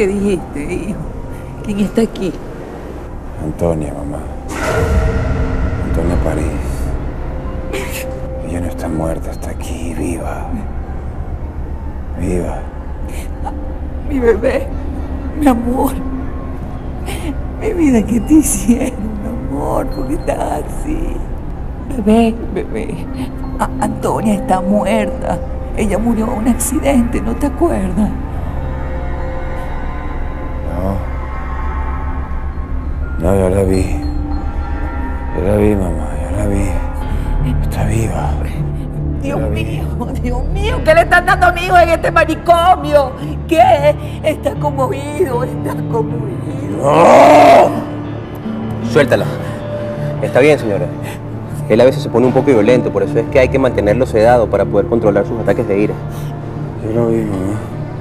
¿Qué dijiste, hijo? ¿Quién está aquí? Antonia, mamá. Antonia París. Ella no está muerta, está aquí, viva. Viva. Mi bebé, mi amor. Mi vida, ¿qué te hicieron, mi amor? ¿Por qué estás así? Bebé. Antonia está muerta. Ella murió en un accidente, ¿no te acuerdas? No, yo la vi. Yo la vi, mamá, yo la vi. Está viva. Dios mío, ¿qué le están dando a mi hijo en este manicomio? ¿Qué? Está conmovido. ¡Oh! Suéltala. Está bien, señora. Él a veces se pone un poco violento, por eso es que hay que mantenerlo sedado para poder controlar sus ataques de ira. Yo la vi, mamá.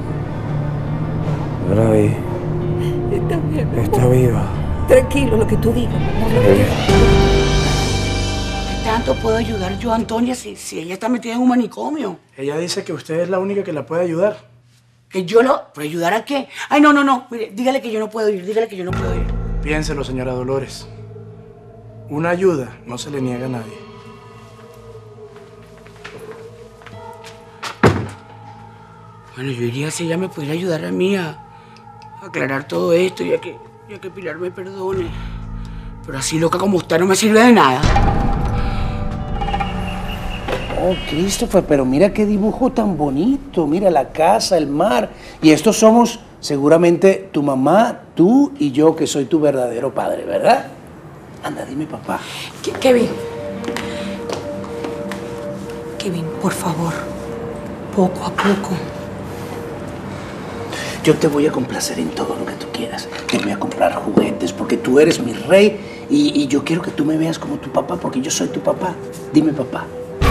Yo la vi. Está bien, mi amor. Está viva. Tranquilo, lo que tú digas, mi amor. ¿Qué tanto puedo ayudar yo a Antonia si ella está metida en un manicomio? Ella dice que usted es la única que la puede ayudar. ¿Que yo no? ¿Pero ayudar a qué? Ay, no. Mire, dígale que yo no puedo ir, Piénselo, señora Dolores. Una ayuda no se le niega a nadie. Bueno, yo iría si ella me pudiera ayudar a mí a aclarar todo esto, ya que Pilar me perdone. Pero así loca como usted no me sirve de nada. Oh, Christopher, pero mira qué dibujo tan bonito. Mira la casa, el mar. Y estos somos seguramente tu mamá, tú y yo, que soy tu verdadero padre, ¿verdad? Anda, dime, papá. Kevin, por favor, poco a poco. Yo te voy a complacer en todo lo que tú quieras. Te voy a comprar juguetes porque tú eres mi rey y yo quiero que tú me veas como tu papá porque yo soy tu papá. Dime, papá.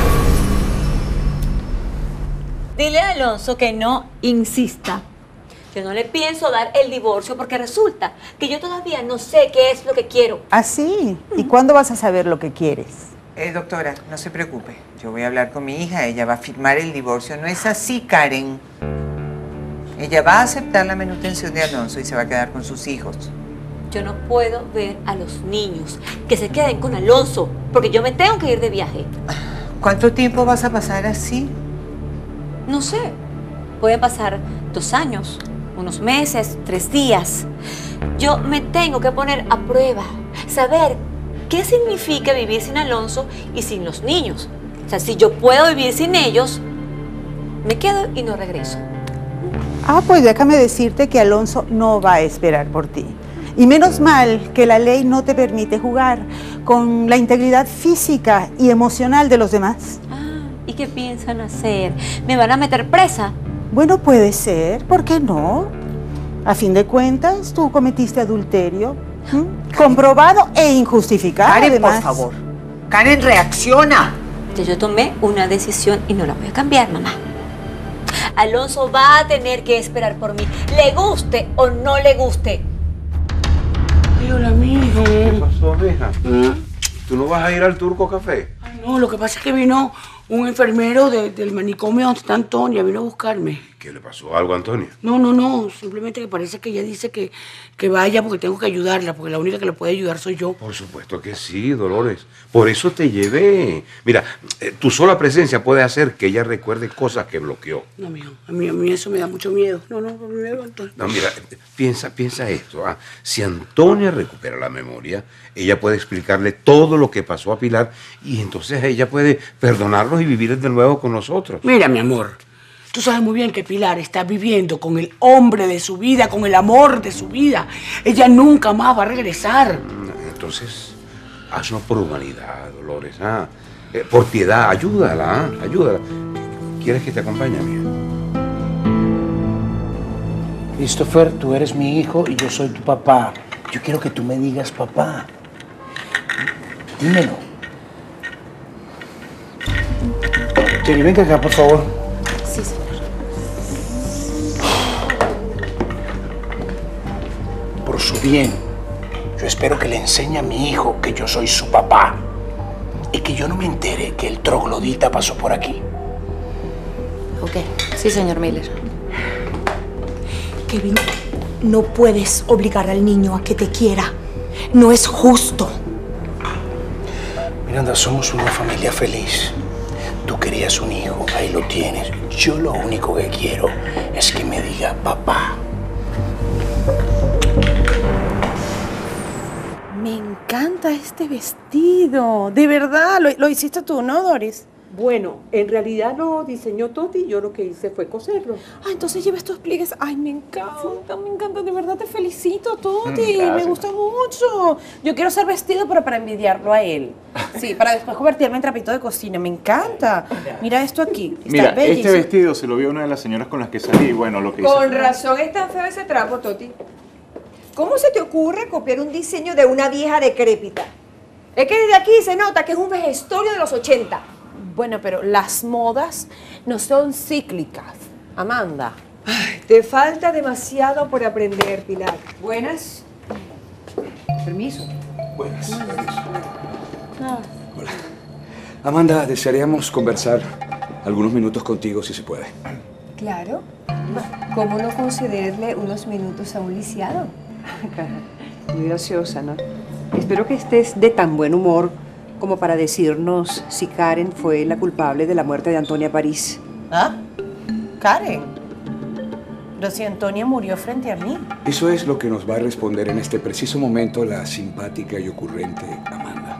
Dile a Alonso que no insista. Yo no le pienso dar el divorcio porque resulta que yo todavía no sé qué es lo que quiero. ¿Ah, sí? ¿Y cuándo vas a saber lo que quieres? Doctora, no se preocupe. Yo voy a hablar con mi hija. Ella va a firmar el divorcio. No es así, Karen. Ella va a aceptar la manutención de Alonso y se va a quedar con sus hijos. Yo no puedo ver a los niños que se queden con Alonso porque yo me tengo que ir de viaje. ¿Cuánto tiempo vas a pasar así? No sé. Pueden pasar 2 años, unos meses, 3 días. Yo me tengo que poner a prueba, saber qué significa vivir sin Alonso y sin los niños. O sea, si yo puedo vivir sin ellos, me quedo y no regreso. Ah, pues déjame decirte que Alonso no va a esperar por ti. Y menos mal que la ley no te permite jugar con la integridad física y emocional de los demás. Ah, ¿y qué piensan hacer? ¿Me van a meter presa? Bueno, puede ser, ¿por qué no? A fin de cuentas, tú cometiste adulterio, comprobado e injustificado. Karen, además. por favor. Karen, reacciona. Ya yo tomé una decisión y no la voy a cambiar, mamá. Alonso va a tener que esperar por mí, le guste o no le guste. Ay, hola, mijo. ¿Qué pasó, mija? ¿Tú no vas a ir al Turco Café? Ay, no, lo que pasa es que vino un enfermero del manicomio donde está Antonia, vino a buscarme. ¿Qué le pasó algo a Antonia? No, simplemente que parece que ella dice que vaya porque tengo que ayudarla, porque la única que le puede ayudar soy yo. Por supuesto que sí, Dolores. Por eso te llevé. Mira, tu sola presencia puede hacer que ella recuerde cosas que bloqueó. No, mijo, a mí eso me da mucho miedo. No, miedo, Antonia. No, mira, piensa esto. Si Antonia recupera la memoria, ella puede explicarle todo lo que pasó a Pilar y entonces ella puede perdonarnos y vivir de nuevo con nosotros. Mira, mi amor, tú sabes muy bien que Pilar está viviendo con el hombre de su vida, con el amor de su vida. Ella nunca más va a regresar. Entonces, hazlo por humanidad, Dolores. Por piedad, ayúdala. ¿Quieres que te acompañe, amiga? Christopher, tú eres mi hijo y yo soy tu papá. Yo quiero que tú me digas papá. Dímelo. Jenny, venga acá, por favor. Sí, señor. Por su bien, yo espero que le enseñe a mi hijo que yo soy su papá y que yo no me entere que el troglodita pasó por aquí. Ok, sí, señor Miller. Kevin, no puedes obligar al niño a que te quiera. No es justo. Miranda, somos una familia feliz. Tú querías un hijo, ahí lo tienes. Yo lo único que quiero es que me diga papá. Me encanta este vestido. De verdad, lo hiciste tú, ¿no, Doris? Bueno, en realidad lo diseñó Toti, yo lo que hice fue coserlo. Ah, entonces lleva estos pliegues. Ay, me encanta, de verdad te felicito, Toti. Me gusta mucho. Yo quiero ser vestido, pero para envidiarlo a él. Sí, para después convertirme en trapito de cocina. Me encanta. Mira esto aquí. Está Mira, bellísimo. este vestido se lo vio una de las señoras con las que salí y bueno, lo que hice... Con razón es tan feo ese trapo, Toti. ¿Cómo se te ocurre copiar un diseño de una vieja decrépita? Es que desde aquí se nota que es un vejestorio de los 80. Bueno, pero las modas no son cíclicas, Amanda. Ay, te falta demasiado por aprender, Pilar. Buenas. Permiso. Buenas. Hola. Amanda, desearíamos conversar algunos minutos contigo, si se puede. Claro. ¿Cómo no concederle unos minutos a un lisiado? Muy graciosa, ¿no? Espero que estés de tan buen humor como para decirnos si Karen fue la culpable de la muerte de Antonia París. ¿Ah? Karen. Pero si Antonia murió frente a mí. Eso es lo que nos va a responder en este preciso momento la simpática y ocurrente Amanda.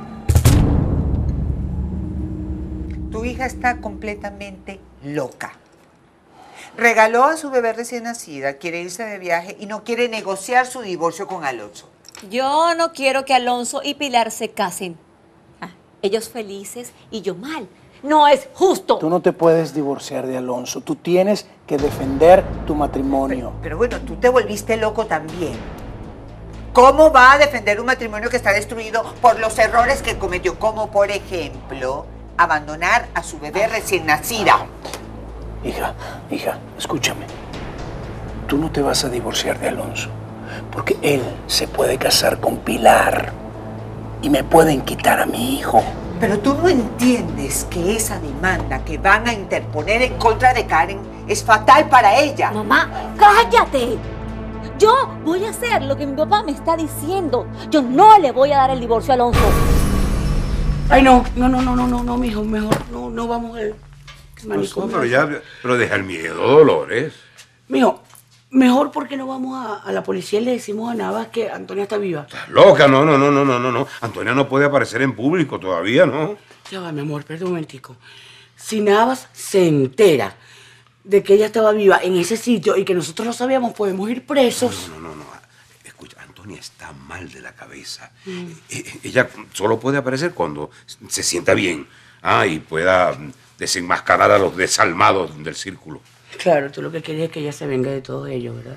Tu hija está completamente loca. Regaló a su bebé recién nacida, quiere irse de viaje y no quiere negociar su divorcio con Alonso. Yo no quiero que Alonso y Pilar se casen. Ellos felices y yo mal. No es justo. Tú no te puedes divorciar de Alonso. Tú tienes que defender tu matrimonio. Pero bueno, tú te volviste loco también. ¿Cómo va a defender un matrimonio que está destruido por los errores que cometió? Como, por ejemplo, abandonar a su bebé recién nacida. Hija, escúchame. Tú no te vas a divorciar de Alonso, porque él se puede casar con Pilar y me pueden quitar a mi hijo. Pero tú no entiendes que esa demanda que van a interponer en contra de Karen es fatal para ella. Mamá, cállate. Yo voy a hacer lo que mi papá me está diciendo. Yo no le voy a dar el divorcio a Alonso. Ay, no, mijo, mejor no vamos a... Pero deja el miedo, Dolores. Mijo, mejor porque no vamos a la policía y le decimos a Navas que Antonia está viva. ¿Estás loca? No. Antonia no puede aparecer en público todavía, ¿no? Ya va, mi amor, espérate un momentico. Si Navas se entera de que ella estaba viva en ese sitio y que nosotros lo sabíamos, podemos ir presos. No. Escucha, Antonia está mal de la cabeza. Ella solo puede aparecer cuando se sienta bien. Y pueda desenmascarar a los desalmados del círculo. Claro, tú lo que quieres es que ella se venga de todo ello, ¿verdad?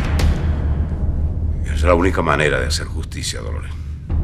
Esa es la única manera de hacer justicia, Dolores.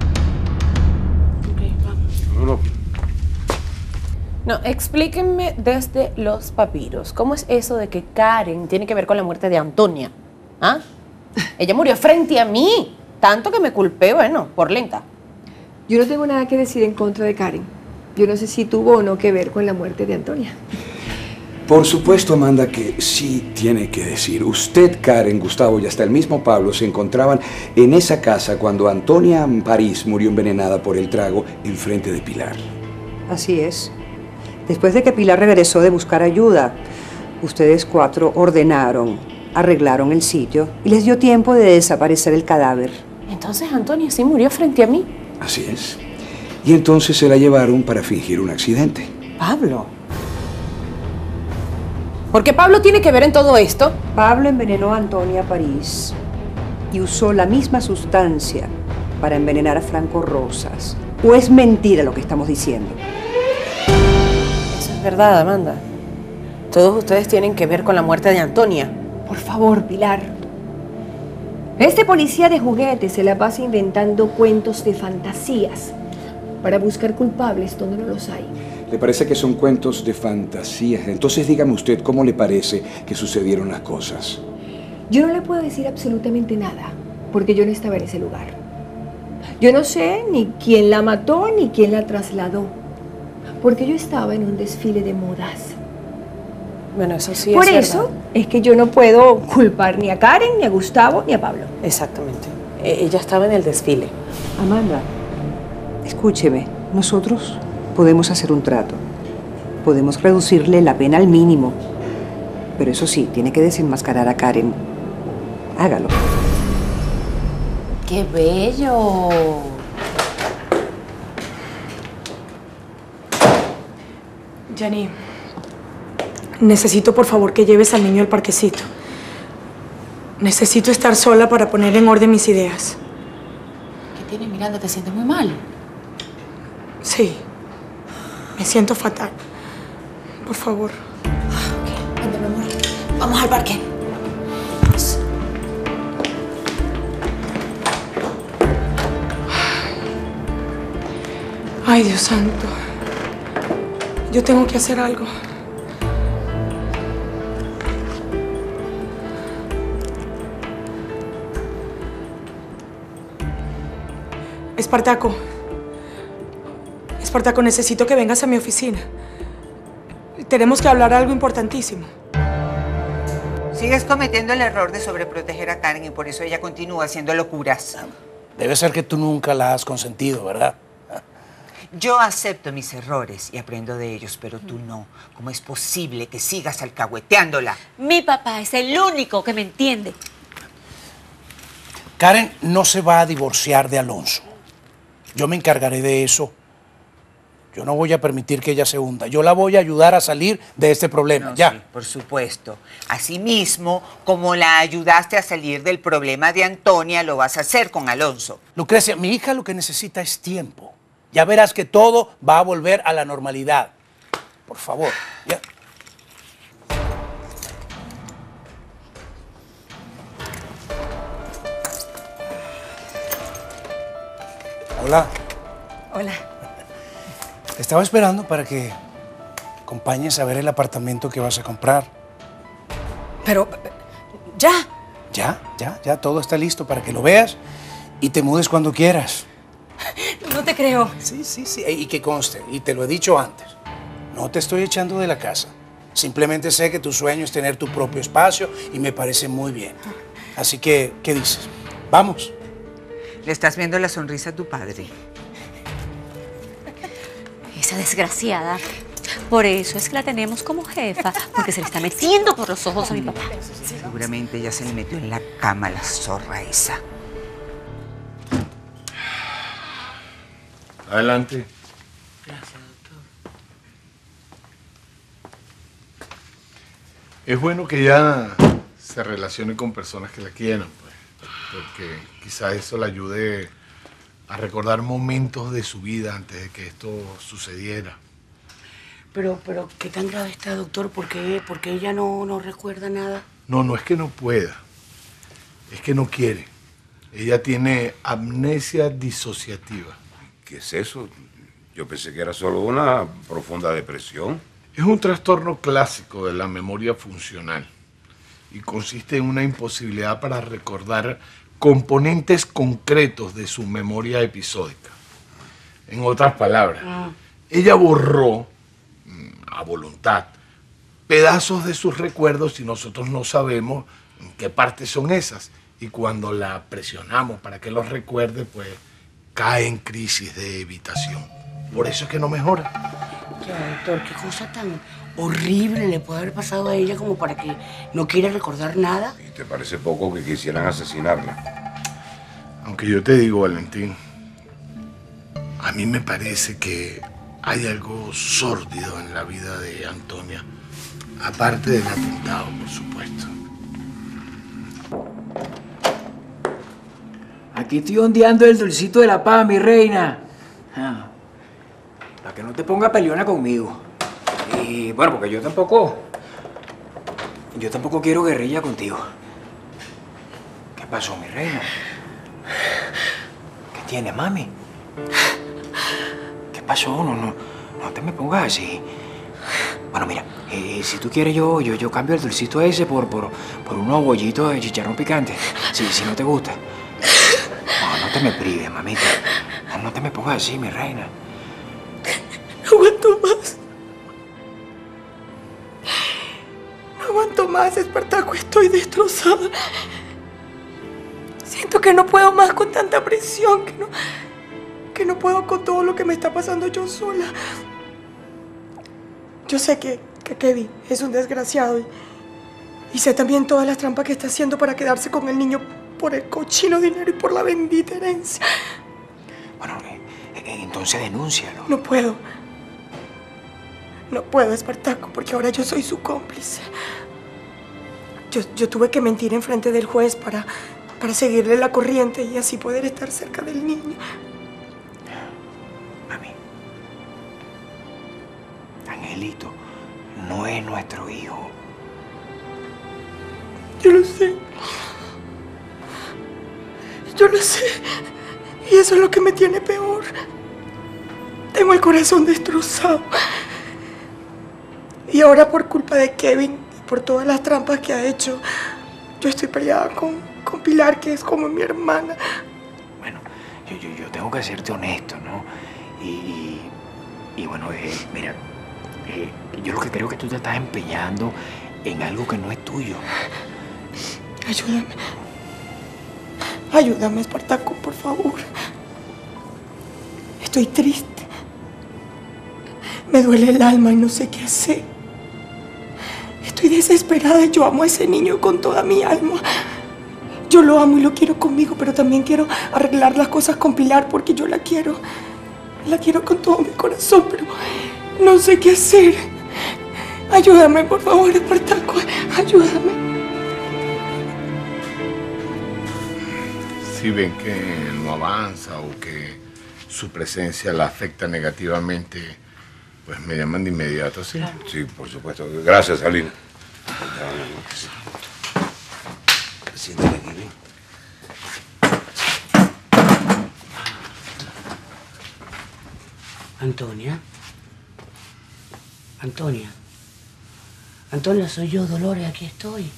Ok, vamos. No, explíquenme desde los papiros. ¿Cómo es eso de que Karen tiene que ver con la muerte de Antonia? ¿Ah? Ella murió frente a mí. Tanto que me culpé, bueno, por lenta. Yo no tengo nada que decir en contra de Karen. Yo no sé si tuvo o no que ver con la muerte de Antonia. Por supuesto, Amanda, que sí tiene que decir. Usted, Karen, Gustavo y hasta el mismo Pablo se encontraban en esa casa cuando Antonia París murió envenenada por el trago en frente de Pilar. Así es. Después de que Pilar regresó de buscar ayuda, ustedes cuatro ordenaron, arreglaron el sitio y les dio tiempo de desaparecer el cadáver. Entonces Antonia sí murió frente a mí. Así es. Y entonces se la llevaron para fingir un accidente. Pablo. ¿Por qué Pablo tiene que ver en todo esto? Pablo envenenó a Antonia París y usó la misma sustancia para envenenar a Franco Rosas. ¿O es mentira lo que estamos diciendo? Eso es verdad, Amanda. Todos ustedes tienen que ver con la muerte de Antonia. Por favor, Pilar. Este policía de juguete se la pasa inventando cuentos de fantasías para buscar culpables donde no los hay. ¿Le parece que son cuentos de fantasía? Entonces dígame usted cómo le parece que sucedieron las cosas. Yo no le puedo decir absolutamente nada, porque yo no estaba en ese lugar. Yo no sé ni quién la mató ni quién la trasladó, porque yo estaba en un desfile de modas. Bueno, eso sí Por es eso verdad. es que yo no puedo culpar ni a Karen, ni a Gustavo, ni a Pablo. Exactamente. Ella estaba en el desfile. Amanda, escúcheme, nosotros podemos hacer un trato. Podemos reducirle la pena al mínimo. Pero eso sí, tiene que desenmascarar a Karen. Hágalo. ¡Qué bello! Yanni, necesito por favor que lleves al niño al parquecito. Necesito estar sola para poner en orden mis ideas. ¿Qué tienes, Miranda? ¿Te sientes muy mal? Sí, me siento fatal. Por favor. Vente, mi amor. Vamos al parque. Vamos. Ay, Dios santo. Yo tengo que hacer algo. Espartaco. Espartaco, necesito que vengas a mi oficina. Tenemos que hablar algo importantísimo. Sigues cometiendo el error de sobreproteger a Karen y por eso ella continúa haciendo locuras. Debe ser que tú nunca la has consentido, ¿verdad? Yo acepto mis errores y aprendo de ellos, pero tú no. ¿Cómo es posible que sigas alcahueteándola? Mi papá es el único que me entiende. Karen no se va a divorciar de Alonso. Yo me encargaré de eso. Yo no voy a permitir que ella se hunda. Yo la voy a ayudar a salir de este problema, ya. Sí, por supuesto. Asimismo, como la ayudaste a salir del problema de Antonia, lo vas a hacer con Alonso. Lucrecia, mi hija lo que necesita es tiempo. Ya verás que todo va a volver a la normalidad. Por favor, ya. Hola. Hola. Te estaba esperando para que acompañes a ver el apartamento que vas a comprar. Pero, ¿ya? Ya, todo está listo para que lo veas y te mudes cuando quieras. No te creo. Sí. Y que conste, y te lo he dicho antes, no te estoy echando de la casa. Simplemente sé que tu sueño es tener tu propio espacio y me parece muy bien. Así que, ¿qué dices? ¿Vamos? Le estás viendo la sonrisa a tu padre. Esa desgraciada. Por eso es que la tenemos como jefa, porque se le está metiendo por los ojos a mi papá. Seguramente ya se le metió en la cama la zorra esa. Adelante. Gracias, doctor. Es bueno que ella se relacione con personas que la quieran, pues, porque quizás eso le ayude a recordar momentos de su vida antes de que esto sucediera. Pero, ¿qué tan grave está, doctor? ¿Por qué ella no recuerda nada? No es que no pueda, es que no quiere. Ella tiene amnesia disociativa. ¿Qué es eso? Yo pensé que era solo una profunda depresión. Es un trastorno clásico de la memoria funcional y consiste en una imposibilidad para recordar componentes concretos de su memoria episódica. En otras palabras, ella borró a voluntad pedazos de sus recuerdos y nosotros no sabemos en qué partes son esas. Y cuando la presionamos para que los recuerde, pues cae en crisis de evitación. Por eso es que no mejora. Ya, doctor, qué cosa tan horrible le puede haber pasado a ella como para que no quiera recordar nada. ¿Y te parece poco que quisieran asesinarla? Aunque yo te digo, Valentín, a mí me parece que hay algo sórdido en la vida de Antonia, aparte del atentado, por supuesto. Aquí estoy ondeando el dulcito de la paz, mi reina. Para que no te ponga peleona conmigo. Y bueno, porque yo tampoco quiero guerrilla contigo. ¿Qué pasó, mi reina? ¿Qué tienes, mami? ¿Qué pasó? No te me pongas así. Bueno, mira, si tú quieres yo cambio el dulcito ese por unos bollitos de chicharrón picante. Si no te gusta. No te me prives, mamita. No te me pongas así, mi reina. No aguanto más. aguanto más, Espartaco. Estoy destrozada. Siento que no puedo más con tanta presión, que no puedo con todo lo que me está pasando yo sola. Yo sé que Kevin es un desgraciado y sé también todas las trampas que está haciendo para quedarse con el niño por el cochino dinero y por la bendita herencia. Bueno, entonces denúncialo. No puedo. No puedo, Espartaco, porque ahora yo soy su cómplice. Yo tuve que mentir en frente del juez para seguirle la corriente y así poder estar cerca del niño. Mami, Angelito no es nuestro hijo. Yo lo sé. Yo lo sé. Y eso es lo que me tiene peor. Tengo el corazón destrozado. Y ahora por culpa de Kevin y por todas las trampas que ha hecho, yo estoy peleada con Pilar, que es como mi hermana. Bueno, yo tengo que serte honesto, ¿no? Y bueno, mira, yo lo que creo que tú te estás empeñando en algo que no es tuyo. Ayúdame. Ayúdame, Espartaco, por favor. Estoy triste. Me duele el alma y no sé qué hacer. Estoy desesperada y yo amo a ese niño con toda mi alma. Yo lo amo y lo quiero conmigo, pero también quiero arreglar las cosas con Pilar porque yo la quiero. La quiero con todo mi corazón, pero no sé qué hacer. Ayúdame, por favor, Espartaco. Ayúdame. Si ven que no avanza o que su presencia la afecta negativamente, pues me llaman de inmediato, ¿sí? Claro. Sí, por supuesto. Gracias, Alina. Siéntate aquí, ven. Antonia. Antonia. Antonia, soy yo, Dolores, aquí estoy.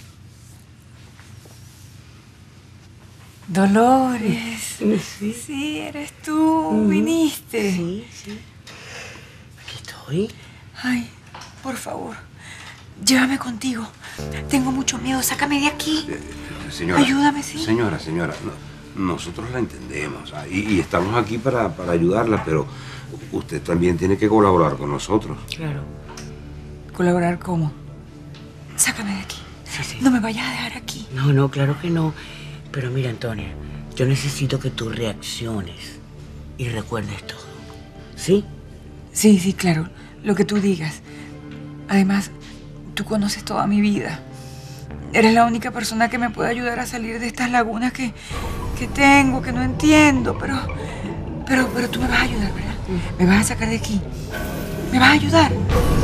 Dolores. Sí. Sí, eres tú. Viniste. Sí, sí. Aquí estoy. Ay, por favor, llévame contigo. Tengo mucho miedo. Sácame de aquí. Señora. Ayúdame, sí. Señora, nosotros la entendemos y estamos aquí para ayudarla, pero usted también tiene que colaborar con nosotros. Claro. ¿Colaborar cómo? Sácame de aquí. Sí. No me vayas a dejar aquí. No, claro que no. Pero mira, Antonia, yo necesito que tú reacciones y recuerdes todo. ¿Sí? Sí, claro. Lo que tú digas. Además, tú conoces toda mi vida. Eres la única persona que me puede ayudar a salir de estas lagunas que tengo, que no entiendo. Pero tú me vas a ayudar, ¿verdad? Me vas a sacar de aquí. ¿Me vas a ayudar?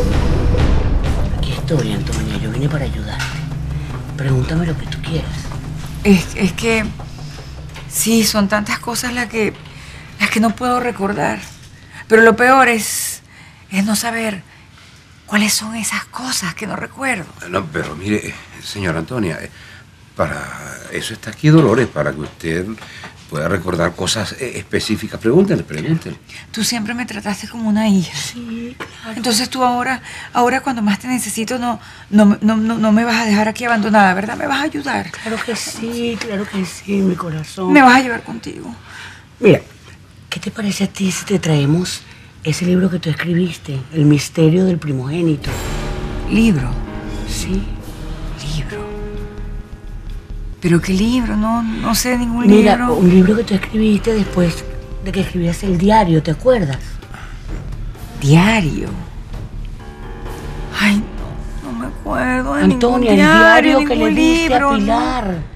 Aquí estoy, Antonia. Yo vine para ayudarte. Pregúntame lo que tú quieras. Es que sí, son tantas cosas las que no puedo recordar. Pero lo peor es no saber cuáles son esas cosas que no recuerdo. No, pero mire, señora Antonia, para eso está aquí Dolores, para que usted pueda recordar cosas específicas. Pregúntele. Tú siempre me trataste como una hija. Sí, claro. Entonces tú ahora cuando más te necesito, no me vas a dejar aquí abandonada, ¿verdad? ¿Me vas a ayudar? Claro que sí, mi corazón. Me vas a llevar contigo. Mira, ¿qué te parece a ti si te traemos ese libro que tú escribiste, El misterio del primogénito? ¿Libro? Sí. ¿Libro? ¿Pero qué libro? No sé ningún libro. Mira, un libro que tú escribiste después de que escribías el diario, ¿te acuerdas? ¿Diario? Ay, no me acuerdo de Antonia, ningún diario, el diario que le diste a Pilar. No.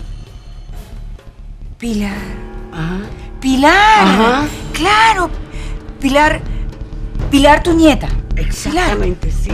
Pilar. Ajá. Pilar. Ajá. Claro. Pilar, tu nieta. Exactamente, sí.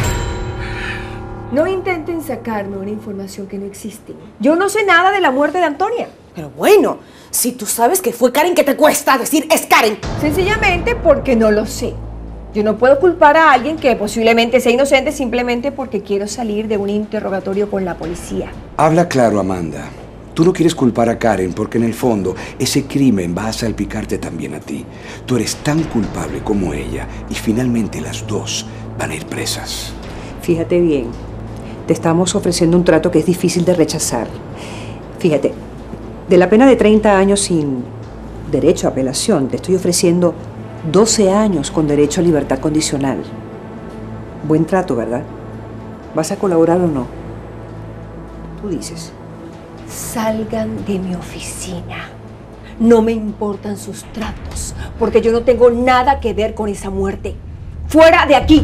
No intenten sacarme una información que no existe. Yo no sé nada de la muerte de Antonia. Pero bueno, si tú sabes que fue Karen, ¿qué te cuesta decir es Karen? Sencillamente porque no lo sé. Yo no puedo culpar a alguien que posiblemente sea inocente simplemente porque quiero salir de un interrogatorio con la policía. Habla claro, Amanda. Tú no quieres culpar a Karen porque en el fondo ese crimen va a salpicarte también a ti. Tú eres tan culpable como ella y finalmente las dos van a ir presas. Fíjate bien. te estamos ofreciendo un trato que es difícil de rechazar. Fíjate, de la pena de 30 años sin derecho a apelación, te estoy ofreciendo 12 años con derecho a libertad condicional. Buen trato, ¿verdad? ¿Vas a colaborar o no? Tú dices. Salgan de mi oficina. No me importan sus tratos, porque yo no tengo nada que ver con esa muerte. ¡Fuera de aquí!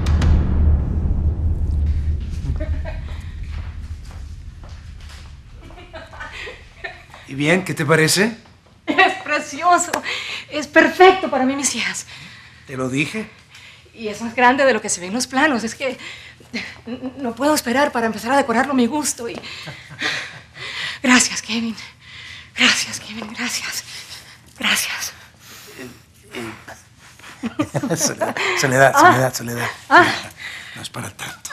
¿Y bien? ¿Qué te parece? Es precioso. Es perfecto para mí, mis hijas. ¿Te lo dije? Y es más grande de lo que se ve en los planos. Es que no puedo esperar para empezar a decorarlo a mi gusto. Gracias, Kevin. Gracias, Kevin. Gracias. Gracias. Soledad. No es para tanto.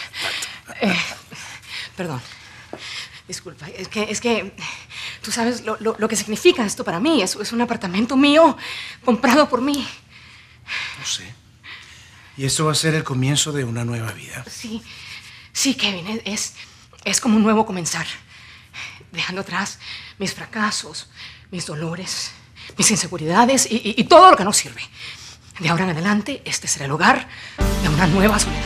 Perdón. Disculpa. Es que tú sabes lo que significa esto para mí. Es un apartamento mío comprado por mí. No sé. Y esto va a ser el comienzo de una nueva vida. Sí, Kevin. Es como un nuevo comenzar. Dejando atrás mis fracasos, mis dolores, mis inseguridades y todo lo que no sirve. De ahora en adelante, este será el hogar de una nueva Soledad.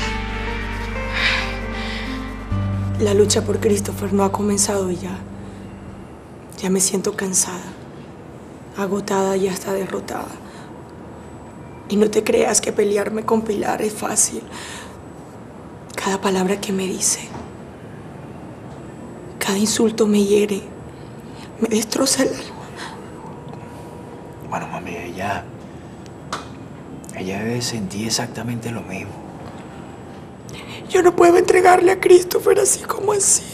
La lucha por Christopher no ha comenzado y ya me siento cansada, agotada y hasta derrotada. Y no te creas que pelearme con Pilar es fácil. Cada palabra que me dice, cada insulto me hiere, me destroza el alma. Bueno, mami, ella debe sentir exactamente lo mismo. Yo no puedo entregarle a Christopher así como así.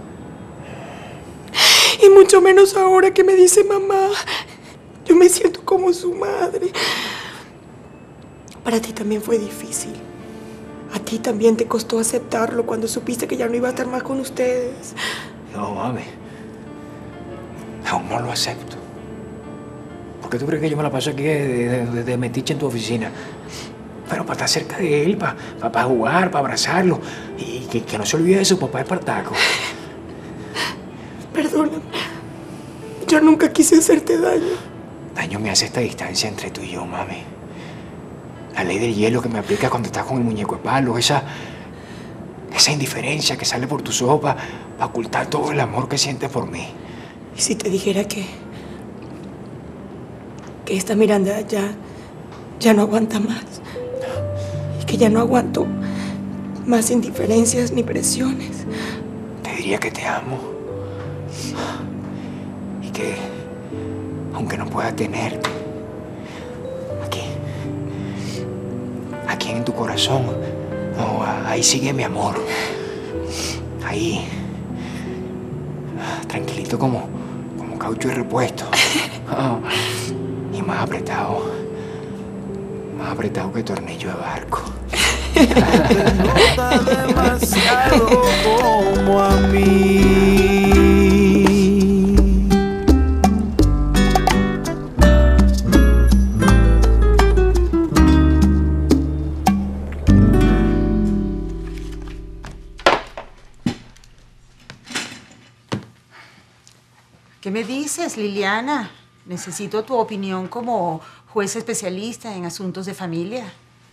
Y mucho menos ahora que me dice mamá. Yo me siento como su madre. Para ti también fue difícil. A ti también te costó aceptarlo cuando supiste que ya no iba a estar más con ustedes. No, mami. Aún no lo acepto. ¿Por qué tú crees que yo me la paso aquí de metiche en tu oficina? Pero para estar cerca de él, para jugar, para abrazarlo. Y que no se olvide de su papá Espartaco. Perdóname. Yo nunca quise hacerte daño. Daño me hace esta distancia entre tú y yo, mami. La ley del hielo que me aplica cuando estás con el muñeco de palo. Esa indiferencia que sale por tus ojos para ocultar todo el amor que sientes por mí. ¿Y si te dijera que esta Miranda ya no aguanta más? Y que ya no aguanto más indiferencias ni presiones. Te diría que te amo. Y que, aunque no pueda tenerte, aquí en tu corazón, no, ahí sigue mi amor. Ahí, tranquilito como caucho y repuesto. Y más apretado que tornillo de barco. Nota demasiado como a mí. ¿Qué me dices, Liliana? Necesito tu opinión como juez especialista en asuntos de familia.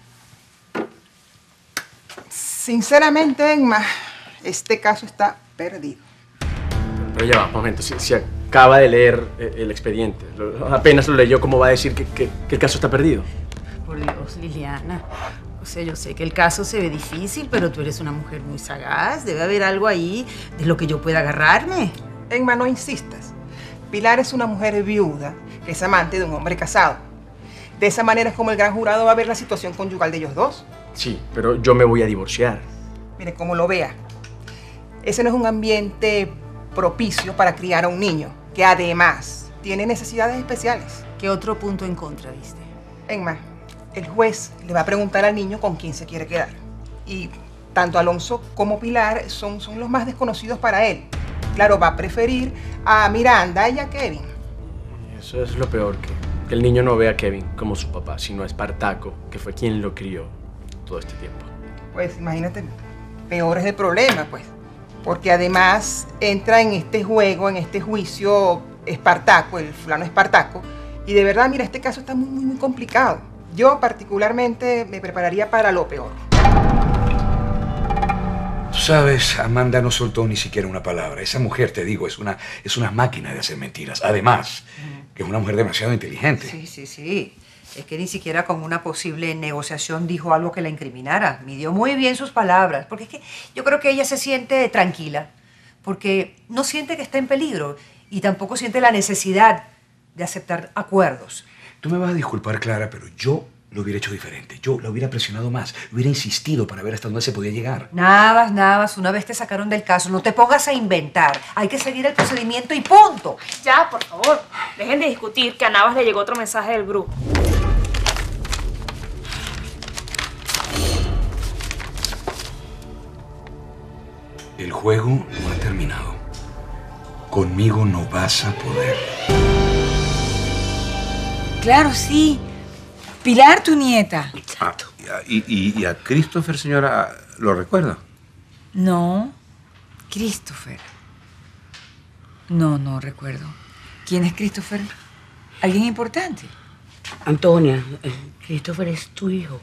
Sinceramente, Emma, este caso está perdido. Pero ya va, un momento. Si acaba de leer el expediente, apenas lo leyó, ¿cómo va a decir que el caso está perdido? Por Dios, Liliana. O sea, yo sé que el caso se ve difícil, pero tú eres una mujer muy sagaz. Debe haber algo ahí de lo que yo pueda agarrarme. Emma, no insistas. Pilar es una mujer viuda que es amante de un hombre casado. De esa manera es como el gran jurado va a ver la situación conyugal de ellos dos. Sí, pero yo me voy a divorciar. Mire, como lo vea, ese no es un ambiente propicio para criar a un niño, que además tiene necesidades especiales. ¿Qué otro punto en contra viste? Emma, el juez le va a preguntar al niño con quién se quiere quedar. Y tanto Alonso como Pilar son los más desconocidos para él. Claro, va a preferir a Miranda y a Kevin. Eso es lo peor, que el niño no ve a Kevin como su papá, sino a Espartaco, que fue quien lo crió todo este tiempo. Pues imagínate, peor es el problema, pues. Porque además entra en este juego, en este juicio Espartaco, el fulano Espartaco. Y de verdad, mira, este caso está muy complicado. Yo particularmente me prepararía para lo peor. Tú sabes, Amanda no soltó ni siquiera una palabra. Esa mujer, te digo, es una máquina de hacer mentiras. Además, que es una mujer demasiado inteligente. Sí. Es que ni siquiera con una posible negociación dijo algo que la incriminara. Midió muy bien sus palabras. Porque es que yo creo que ella se siente tranquila. Porque no siente que está en peligro. Y tampoco siente la necesidad de aceptar acuerdos. Tú me vas a disculpar, Clara, pero yo lo hubiera hecho diferente. Yo lo hubiera presionado más. Hubiera insistido para ver hasta dónde se podía llegar. Navas, una vez te sacaron del caso. No te pongas a inventar. Hay que seguir el procedimiento y punto. Ya, por favor. Dejen de discutir que a Navas le llegó otro mensaje del brujo. El juego no ha terminado. Conmigo no vas a poder. Claro, sí. Pilar, tu nieta. ¿Y a Christopher, señora, lo recuerda? No, Christopher. No recuerdo. ¿Quién es Christopher? ¿Alguien importante? Antonia, Christopher es tu hijo.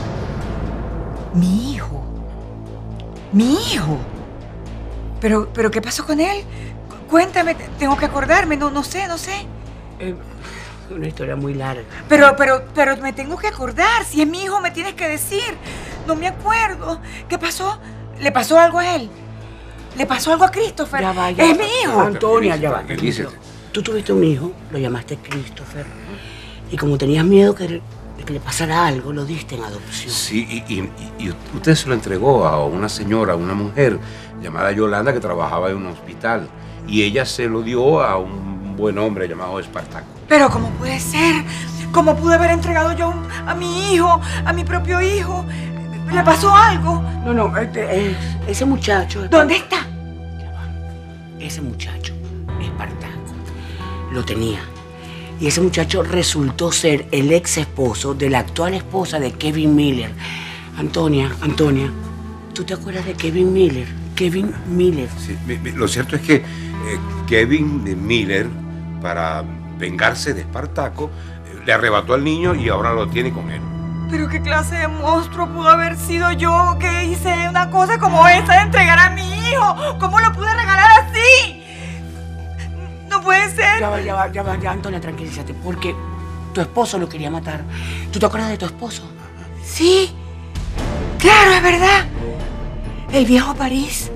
¿Mi hijo? ¿Mi hijo? ¿Pero qué pasó con él? Cuéntame, tengo que acordarme, no sé. Una historia muy larga. Pero me tengo que acordar. Si es mi hijo, me tienes que decir. No me acuerdo. ¿Qué pasó? ¿Le pasó algo a él? ¿Le pasó algo a Christopher? Ya va. ¡Es mi hijo! Antonia, ya va. Tú tuviste un hijo, lo llamaste Christopher. Y como tenías miedo de que le pasara algo, lo diste en adopción. Sí, y usted se lo entregó a una señora, a una mujer llamada Yolanda que trabajaba en un hospital. Y ella se lo dio a un buen hombre llamado Espartaco. Pero ¿cómo puede ser? ¿Cómo pude haber entregado yo a mi hijo, a mi propio hijo? ¿Le pasó algo? No, ese muchacho... ¿Dónde está? Ese muchacho, Espartaco, lo tenía. Y ese muchacho resultó ser el ex esposo de la actual esposa de Kevin Miller. Antonia, ¿tú te acuerdas de Kevin Miller? Kevin Miller. Sí, lo cierto es que Kevin Miller, para vengarse de Espartaco, le arrebató al niño y ahora lo tiene con él. ¿Pero qué clase de monstruo pudo haber sido yo que hice una cosa como esa de entregar a mi hijo? ¿Cómo lo pude regalar así? No puede ser. Ya va, Antonia, tranquilízate, porque tu esposo lo quería matar. ¿Tú te acuerdas de tu esposo? Sí, claro, es verdad. El viejo París.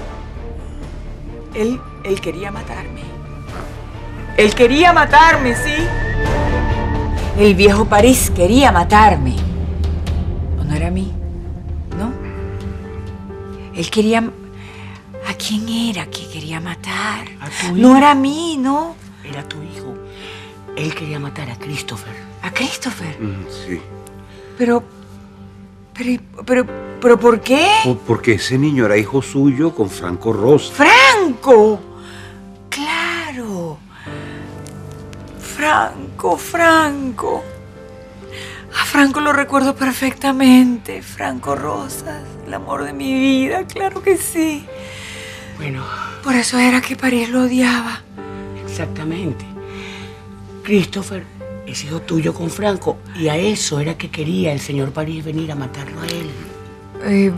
Él quería matarme. Él quería matarme, sí. El viejo París quería matarme. ¿O no era a mí? ¿No? Él quería... ¿A quién era que quería matar? A tu hijo. No era a mí, ¿no? Era tu hijo. Él quería matar a Christopher. ¿A Christopher? Sí. Pero ¿por qué? Porque ese niño era hijo suyo con Franco Rosa. ¡Franco! ¡Claro! Franco. A Franco lo recuerdo perfectamente. Franco Rosas, el amor de mi vida, claro que sí. Bueno. Por eso era que París lo odiaba. Exactamente. Christopher es hijo tuyo con Franco y a eso era que quería el señor París venir a matarlo a él.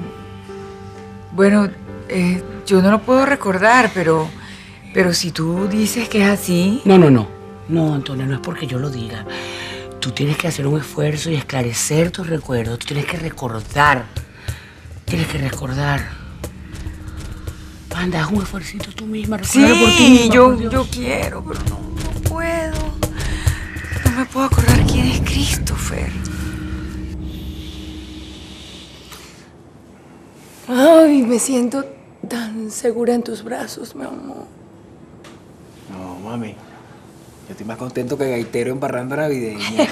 Yo no lo puedo recordar, pero si tú dices que es así... No, Antonia, no es porque yo lo diga. Tú tienes que hacer un esfuerzo y esclarecer tus recuerdos. Tú tienes que recordar. Anda, haz un esfuercito tú misma. Sí, por ti misma, yo quiero, pero no puedo. No me puedo acordar quién es Christopher. Ay, me siento tan segura en tus brazos, mi amor. No, mami. Yo estoy más contento que gaitero en parranda navideña.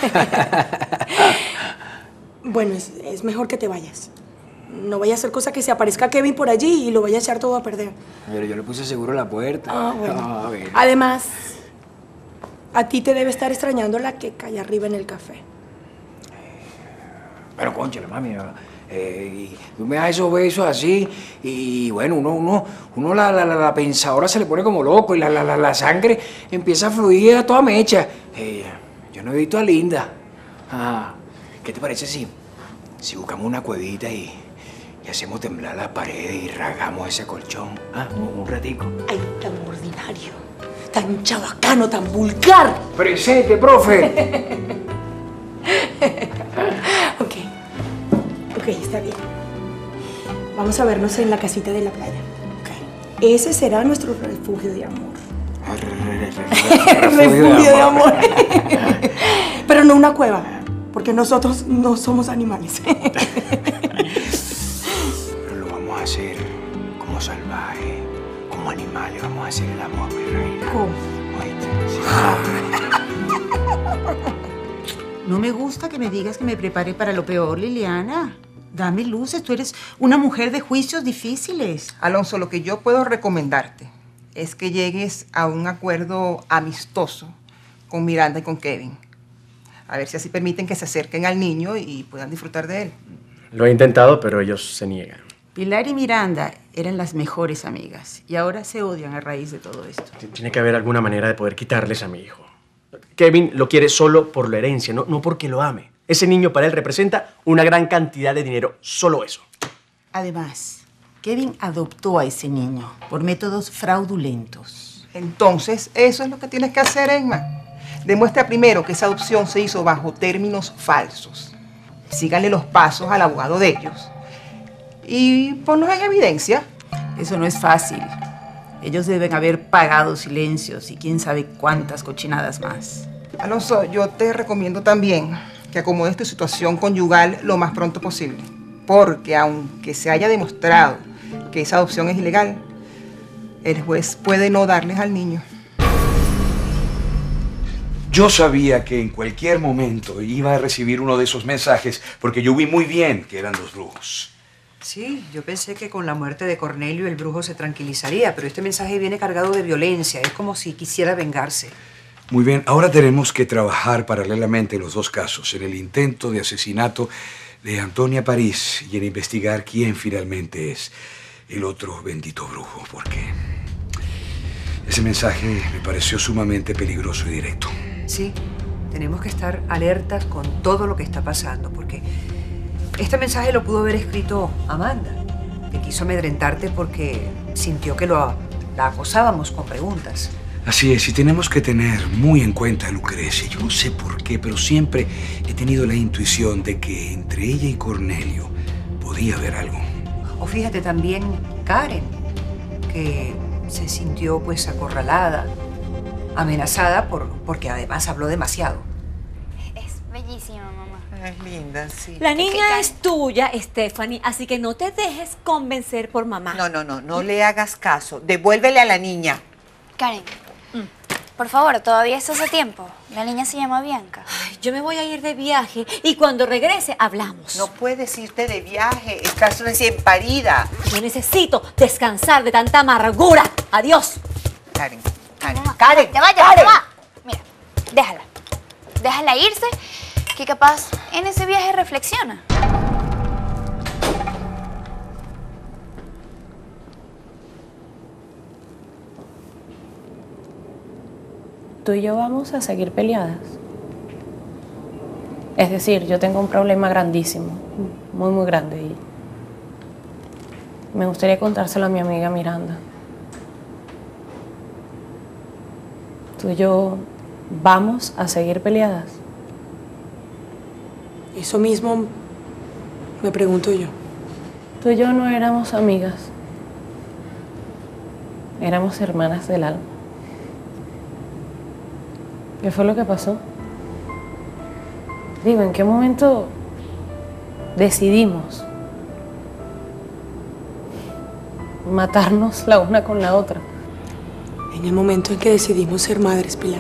Bueno, es mejor que te vayas. No vaya a hacer cosa que se aparezca Kevin por allí y lo vaya a echar todo a perder. Pero yo le puse seguro la puerta. Ah, bueno. A ver. Además, a ti te debe estar extrañando la queca allá arriba en el café. Pero, cónchale, mami, Y tú me das esos besos así y bueno, uno la pensadora se le pone como loco y la sangre empieza a fluir a toda mecha. Yo no he visto a Linda. ¿Qué te parece si buscamos una cuevita y hacemos temblar las paredes y rasgamos ese colchón? Un ratico. Ay, tan ordinario, tan chabacano, tan vulgar. ¡Presente, profe! Ok, está bien. Vamos a vernos en la casita de la playa. Ese será nuestro refugio de amor. Refugio de amor. Pero no una cueva, porque nosotros no somos animales. Pero lo vamos a hacer como salvaje, como animales. Vamos a hacer el amor, mi reina. ¿Cómo? No me gusta que me digas que me prepare para lo peor, Liliana. Dame luces, tú eres una mujer de juicios difíciles. Alonso, lo que yo puedo recomendarte es que llegues a un acuerdo amistoso con Miranda y con Kevin. A ver si así permiten que se acerquen al niño y puedan disfrutar de él. Lo he intentado, pero ellos se niegan. Pilar y Miranda eran las mejores amigas y ahora se odian a raíz de todo esto. Tiene que haber alguna manera de poder quitarles a mi hijo. Kevin lo quiere solo por la herencia, no porque lo ame. Ese niño para él representa una gran cantidad de dinero, solo eso. Además, Kevin adoptó a ese niño por métodos fraudulentos. Entonces, eso es lo que tienes que hacer, Emma. Demuestra primero que esa adopción se hizo bajo términos falsos. Síganle los pasos al abogado de ellos y ponlos en evidencia. Eso no es fácil. Ellos deben haber pagado silencios y quién sabe cuántas cochinadas más. Alonso, yo te recomiendo también que acomodes tu situación conyugal lo más pronto posible. Porque aunque se haya demostrado que esa adopción es ilegal, el juez puede no darles al niño. Yo sabía que en cualquier momento iba a recibir uno de esos mensajes porque yo vi muy bien que eran los brujos. Sí, yo pensé que con la muerte de Cornelio el brujo se tranquilizaría, pero este mensaje viene cargado de violencia. Es como si quisiera vengarse. Muy bien, ahora tenemos que trabajar paralelamente en los dos casos, en el intento de asesinato de Antonia París y en investigar quién finalmente es el otro bendito brujo, porque ese mensaje me pareció sumamente peligroso y directo. Sí, tenemos que estar alertas con todo lo que está pasando, porque este mensaje lo pudo haber escrito Amanda, que quiso amedrentarte porque sintió que la acosábamos con preguntas. Así es, y tenemos que tener muy en cuenta a Lucrecia. Yo no sé por qué, pero siempre he tenido la intuición de que entre ella y Cornelio podía haber algo. O fíjate también Karen, que se sintió pues acorralada, amenazada porque además habló demasiado. Es bellísima, mamá. Es linda, sí. La niña es tuya, Stephanie, así que no te dejes convencer por mamá. No le hagas caso. Devuélvele a la niña. Karen, por favor, todavía estás a tiempo. La niña se llama Bianca. Ay, yo me voy a ir de viaje y cuando regrese hablamos. No puedes irte de viaje. Estás recién parida. Yo necesito descansar de tanta amargura. Adiós. Karen. Ya va. Mira, déjala irse, que capaz en ese viaje reflexiona. Tú y yo vamos a seguir peleadas. Es decir, yo tengo un problema grandísimo, muy, muy grande, y me gustaría contárselo a mi amiga Miranda. Tú y yo vamos a seguir peleadas. Eso mismo me pregunto yo. Tú y yo no éramos amigas, éramos hermanas del alma. ¿Qué fue lo que pasó? Digo, ¿en qué momento decidimos matarnos la una con la otra? En el momento en que decidimos ser madres, Pilar.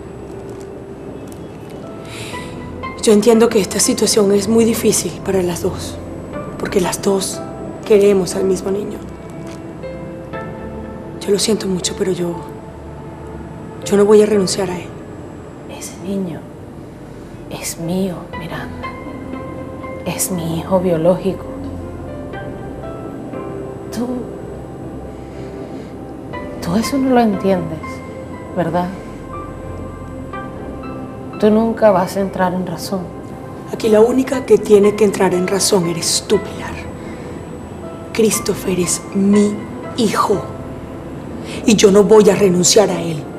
Yo entiendo que esta situación es muy difícil para las dos, porque las dos queremos al mismo niño. Yo lo siento mucho, pero yo no voy a renunciar a él. Ese niño es mío, Miranda. Es mi hijo biológico. Tú eso no lo entiendes, ¿verdad? Tú nunca vas a entrar en razón. Aquí la única que tiene que entrar en razón eres tú, Pilar. Christopher es mi hijo. Y yo no voy a renunciar a él.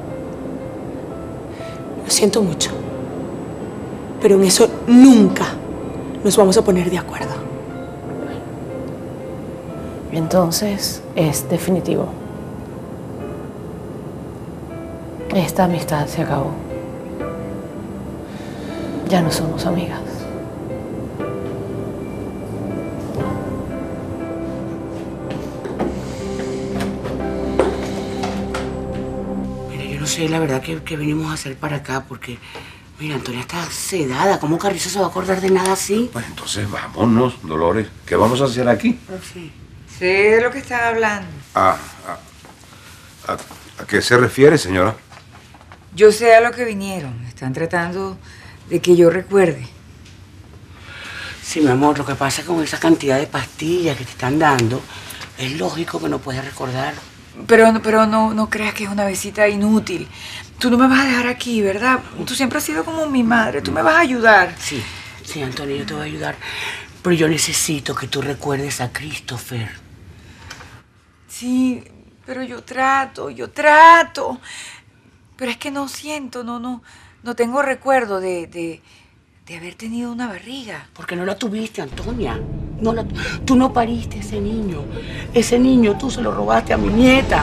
Lo siento mucho. Pero en eso nunca nos vamos a poner de acuerdo. Entonces es definitivo. Esta amistad se acabó. Ya no somos amigas. Mira, yo no sé la verdad que venimos a hacer para acá porque, mira, Antonia está sedada. ¿Cómo Carrizo se va a acordar de nada así? Pues entonces vámonos, Dolores. ¿Qué vamos a hacer aquí? Sí. Sé de lo que están hablando. ¿A qué se refiere, señora? Yo sé a lo que vinieron. Están tratando de que yo recuerde. Sí, mi amor, lo que pasa con esa cantidad de pastillas que te están dando, es lógico que no puedas recordar. Pero no creas que es una visita inútil. Tú no me vas a dejar aquí, ¿verdad? Tú siempre has sido como mi madre. Tú me vas a ayudar. Sí, Antonia, yo te voy a ayudar. Pero yo necesito que tú recuerdes a Christopher. Sí, pero yo trato. Pero es que no siento, no tengo recuerdo de haber tenido una barriga. Porque no la tuviste, Antonia. Tú no pariste a ese niño. Ese niño tú se lo robaste a mi nieta.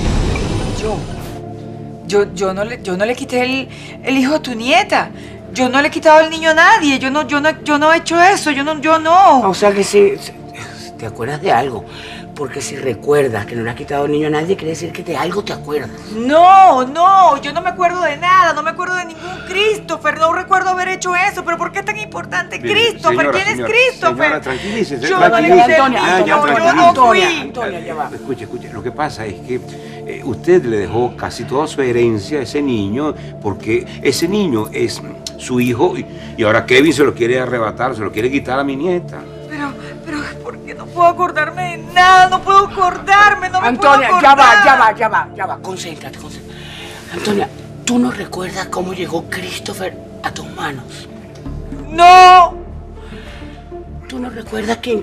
Yo no le quité el hijo a tu nieta. Yo no le he quitado el niño a nadie. Yo no he hecho eso. Yo no. O sea que sí, te acuerdas de algo. Porque si recuerdas que no le has quitado el niño a nadie, quiere decir que de algo te acuerdas. No, yo no me acuerdo de nada, no me acuerdo de ningún Christopher, no recuerdo haber hecho eso, pero ¿por qué es tan importante Christopher? ¿Quién es Christopher? Señora, tranquilícese. Yo no le quité el niño, yo no fui. Antonia, ya va. Escuche, lo que pasa es que usted le dejó casi toda su herencia a ese niño porque ese niño es su hijo y ahora Kevin se lo quiere arrebatar, se lo quiere quitar a mi nieta. Pero, ¿por qué no puedo acordarme de nada? No puedo acordarme, no me Antonia, puedo acordar. ya va. Concéntrate. Antonia, ¿tú no recuerdas cómo llegó Christopher a tus manos? ¡No! ¿Tú no recuerdas quién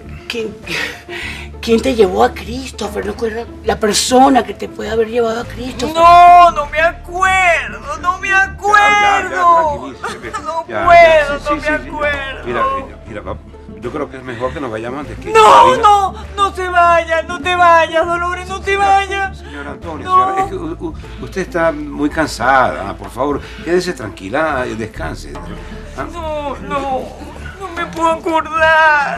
te llevó a Christopher? ¿No recuerdas la persona que te puede haber llevado a Christopher? No me acuerdo. No me acuerdo. Mira, yo creo que es mejor que nos vayamos antes que... No te vayas, Dolores, no te vayas. Señora Antonia, es que usted está muy cansada. Por favor, quédese tranquila, descanse. No me puedo acordar,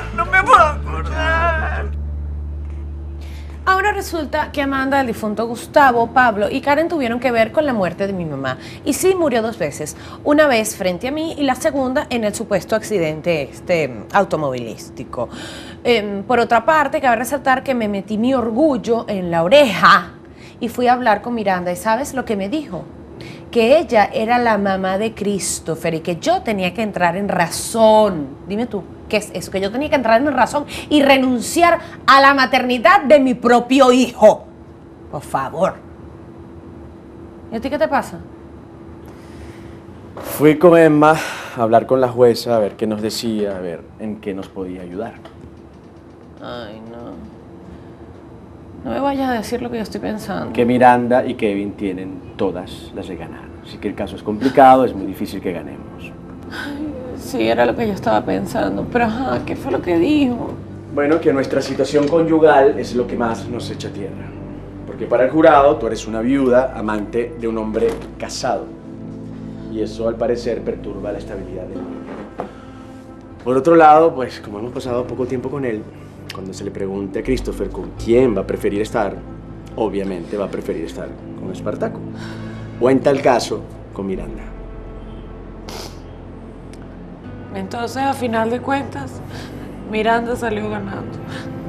Ahora resulta que Amanda, el difunto Gustavo, Pablo y Karen tuvieron que ver con la muerte de mi mamá. Y sí, murió 2 veces. Una vez frente a mí y la segunda en el supuesto accidente automovilístico. Por otra parte, cabe resaltar que me metí mi orgullo en la oreja y fui a hablar con Miranda. ¿Y sabes lo que me dijo? Que ella era la mamá de Christopher y que yo tenía que entrar en razón. Dime tú, ¿qué es eso? Que yo tenía que entrar en razón y renunciar a la maternidad de mi propio hijo. Por favor. ¿Y a ti qué te pasa? Fui con Emma a hablar con la jueza, a ver qué nos decía, a ver en qué nos podía ayudar. Ay, no. No me vayas a decir lo que yo estoy pensando. Que Miranda y Kevin tienen todas las de ganar. Así que el caso es complicado, es muy difícil que ganemos. Ay, sí, era lo que yo estaba pensando. Pero, ajá, ¿qué fue lo que dijo? Bueno, que nuestra situación conyugal es lo que más nos echa tierra. Porque para el jurado tú eres una viuda amante de un hombre casado. Y eso al parecer perturba la estabilidad del niño. Por otro lado, pues como hemos pasado poco tiempo con él, cuando se le pregunte a Christopher con quién va a preferir estar, obviamente va a preferir estar con Espartaco. O en tal caso, con Miranda. Entonces, a final de cuentas, Miranda salió ganando.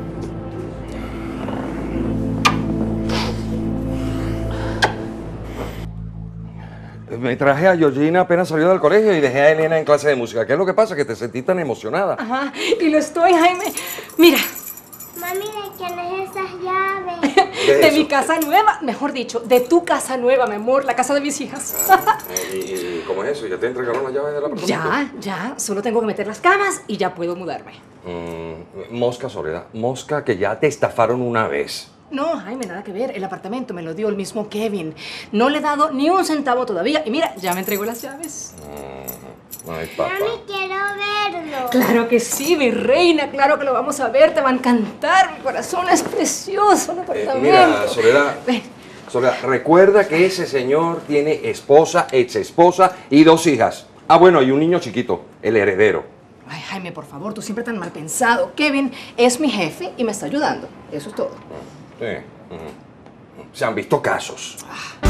Me traje a Georgina apenas salió del colegio y dejé a Elena en clase de música. ¿Qué es lo que pasa? Que te sentí tan emocionada. Ajá, y lo estoy, Jaime. Mira, Mami, ¿de quién es esas llaves? De mi casa nueva, mejor dicho, de tu casa nueva, mi amor, la casa de mis hijas. ¿Y cómo es eso? ¿Ya te entregaron las llaves del apartamento? Ya, solo tengo que meter las camas y ya puedo mudarme. Mosca, Soledad, mosca que ya te estafaron una vez. No, Jaime, nada que ver. El apartamento me lo dio el mismo Kevin. No le he dado ni un centavo todavía. Y mira, ya me entregó las llaves. Ay, papá. Mami, quiero verlo. Claro que sí, mi reina. Claro que lo vamos a ver. Te va a encantar. Mi corazón es precioso. Un apartamento. Mira, Soledad. Ven. Soledad, recuerda que ese señor tiene esposa, exesposa y 2 hijas. Ah, bueno, y un niño chiquito, el heredero. Ay, Jaime, por favor, tú siempre tan mal pensado. Kevin es mi jefe y me está ayudando. Eso es todo. Sí. Se han visto casos.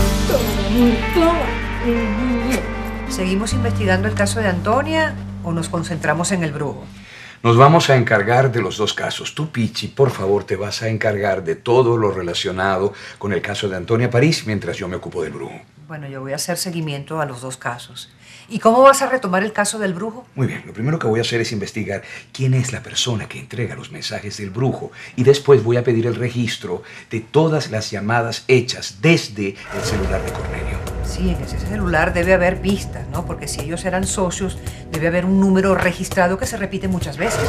¿Seguimos investigando el caso de Antonia o nos concentramos en el brujo? Nos vamos a encargar de los 2 casos. Tú, Pichi, por favor, te vas a encargar de todo lo relacionado con el caso de Antonia París mientras yo me ocupo del brujo. Bueno, yo voy a hacer seguimiento a los 2 casos. ¿Y cómo vas a retomar el caso del brujo? Muy bien, lo primero que voy a hacer es investigar quién es la persona que entrega los mensajes del brujo y después voy a pedir el registro de todas las llamadas hechas desde el celular de Cornelio. Sí, en ese celular debe haber pistas, ¿no? Porque si ellos eran socios, debe haber un número registrado que se repite muchas veces.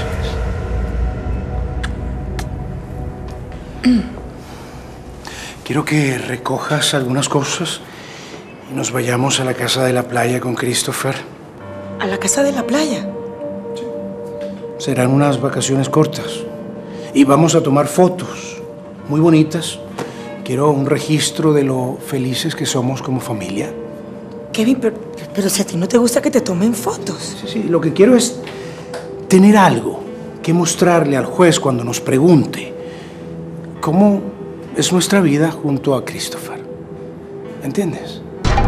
Quiero que recojas algunas cosas y nos vayamos a la casa de la playa con Christopher. ¿A la casa de la playa? Serán unas vacaciones cortas y vamos a tomar fotos muy bonitas. Quiero un registro de lo felices que somos como familia. Kevin, pero si a ti no te gusta que te tomen fotos. Sí, lo que quiero es tener algo que mostrarle al juez cuando nos pregunte cómo es nuestra vida junto a Christopher. ¿Entiendes?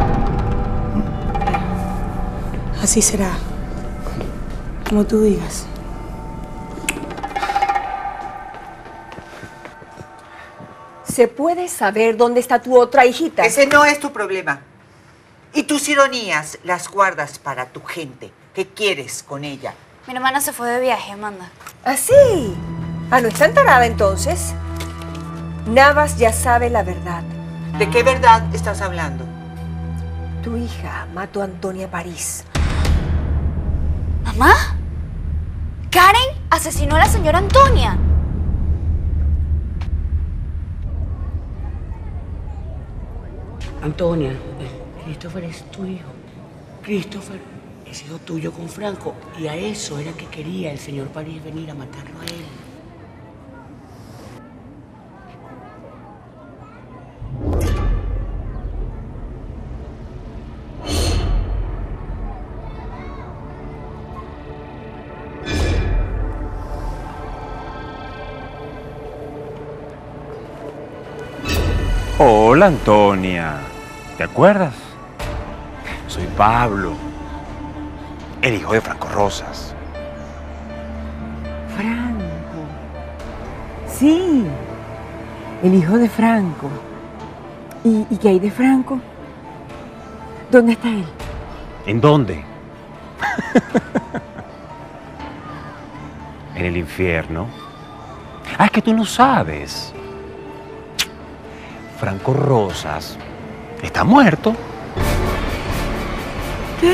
Así será. Como tú digas. ¿Se puede saber dónde está tu otra hijita? Ese no es tu problema. Y tus ironías las guardas para tu gente. ¿Qué quieres con ella? Mi hermana se fue de viaje, Amanda. ¿Ah, sí? Ah, ¿no está enterada entonces? Navas ya sabe la verdad. ¿De qué verdad estás hablando? Tu hija mató a Antonia París. ¿Mamá? ¿Karen asesinó a la señora Antonia? Antonia, Christopher es tu hijo. Christopher es hijo tuyo con Franco. Y a eso era que quería el señor París venir a matarlo a él. Hola, Antonia. ¿Te acuerdas? Soy Pablo, el hijo de Franco Rosas. Franco. Sí, el hijo de Franco. ¿Y qué hay de Franco? ¿Dónde está él? ¿En dónde? En el infierno. Ah, es que tú no sabes. Franco Rosas está muerto. ¿Qué?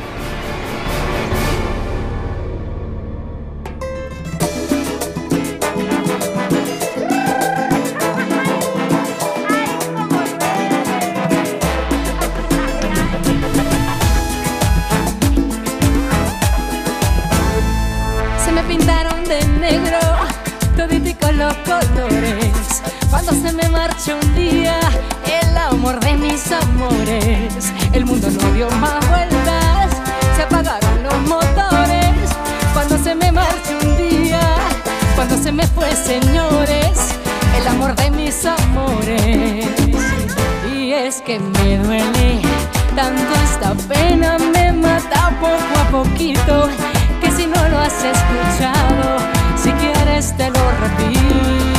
Se me pintaron de negro toditico los colores. Cuando se me marchó un día el amor de mis amores, el mundo no dio más vueltas, se apagaron los motores. Cuando se me marchó un día, cuando se me fue, señores, el amor de mis amores. Y es que me duele tanto, esta pena me mata poco a poquito, que si no lo has escuchado, si quieres te lo repito.